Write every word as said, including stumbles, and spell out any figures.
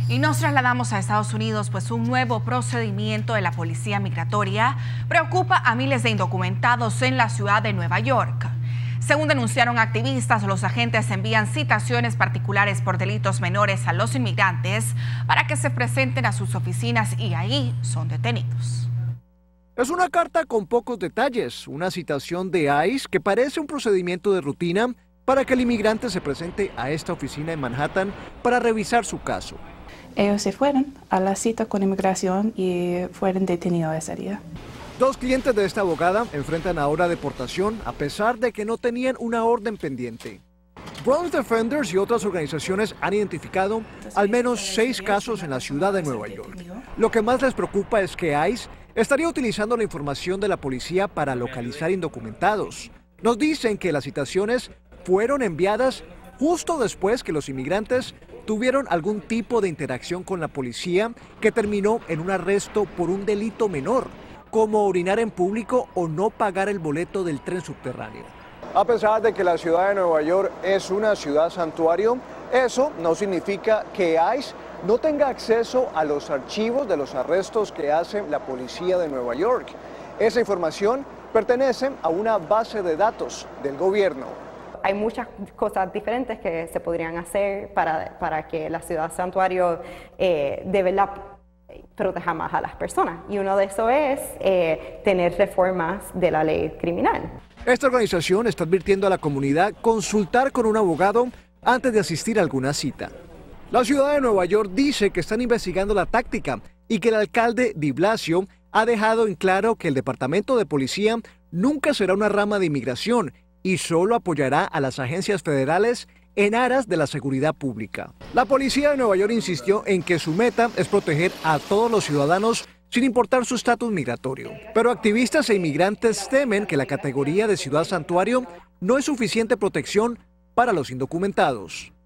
Y nos trasladamos a Estados Unidos, pues un nuevo procedimiento de la policía migratoria preocupa a miles de indocumentados en la ciudad de Nueva York. Según denunciaron activistas, los agentes envían citaciones particulares por delitos menores a los inmigrantes para que se presenten a sus oficinas y ahí son detenidos. Es una carta con pocos detalles, una citación de ICE que parece un procedimiento de rutina para que el inmigrante se presente a esta oficina en Manhattan para revisar su caso. Ellos se fueron a la cita con inmigración y fueron detenidos ese día. Dos clientes de esta abogada enfrentan ahora deportación a pesar de que no tenían una orden pendiente. Bronze Defenders y otras organizaciones han identificado al menos seis casos en la ciudad de Nueva York. Lo que más les preocupa es que ICE estaría utilizando la información de la policía para localizar indocumentados. Nos dicen que las citaciones fueron enviadas justo después que los inmigrantes tuvieron algún tipo de interacción con la policía que terminó en un arresto por un delito menor, como orinar en público o no pagar el boleto del tren subterráneo. A pesar de que la ciudad de Nueva York es una ciudad santuario, eso no significa que ICE no tenga acceso a los archivos de los arrestos que hace la policía de Nueva York. Esa información pertenece a una base de datos del gobierno. Hay muchas cosas diferentes que se podrían hacer para, para que la ciudad santuario eh, de verdad proteja más a las personas. Y uno de eso es eh, tener reformas de la ley criminal. Esta organización está advirtiendo a la comunidad consultar con un abogado antes de asistir a alguna cita. La ciudad de Nueva York dice que están investigando la táctica y que el alcalde de Blasio ha dejado en claro que el departamento de policía nunca será una rama de inmigración y solo apoyará a las agencias federales en aras de la seguridad pública. La policía de Nueva York insistió en que su meta es proteger a todos los ciudadanos sin importar su estatus migratorio. Pero activistas e inmigrantes temen que la categoría de ciudad santuario no es suficiente protección para los indocumentados.